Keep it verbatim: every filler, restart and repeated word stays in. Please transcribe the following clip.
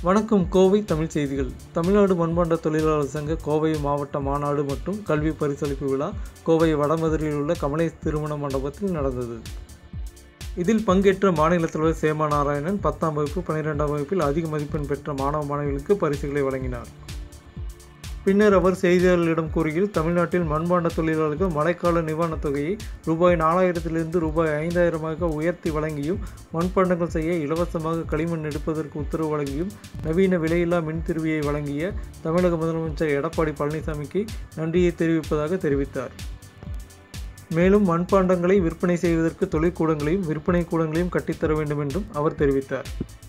வணக்கம். கோவை தமிழ் செய்திகள். தமிழ்நாடு மண்பாண்ட தொழிலாளர் சங்க கோவை மாவட்ட மாநாடு மற்றும் கல்வி பரிசளிப்பு விழா கோவை வடமதுரையில் உள்ள கமலேஷ் திருமண மண்டபத்தில் நடந்தது. இதில் பங்கேற்ற மாநில தலைவர் சேமா நாராயணன் பத்தாம் வகுப்பு பன்னிரெண்டாம் வகுப்பில் அதிக மதிப்பெண் பெற்ற மாணவ மாணவிகளுக்கு பரிசுகளை வழங்கினார். பின்னர் அவர் செய்தியாளர்களிடம் கூறுகையில், தமிழ்நாட்டில் மண்பாண்ட தொழிலாளர்கள் மழைக்கால நிவாரணத் தொகையை ரூபாய் நாலாயிரத்திலிருந்து ரூபாய் ஐந்தாயிரமாக உயர்த்தி வழங்கியும், மண்பாண்டங்கள் செய்ய இலவசமாக களிமண் எடுப்பதற்கு உத்தரவு வழங்கியும், நவீன விலையில்லா மின்திருவியை வழங்கிய தமிழக முதலமைச்சர் எடப்பாடி பழனிசாமிக்கு நன்றியை தெரிவிப்பதாக தெரிவித்தார். மேலும் மண்பாண்டங்களை விற்பனை செய்வதற்கு தொழிற்கூடங்களையும் விற்பனை கூடங்களையும் கட்டித்தர வேண்டும் என்றும் அவர் தெரிவித்தார்.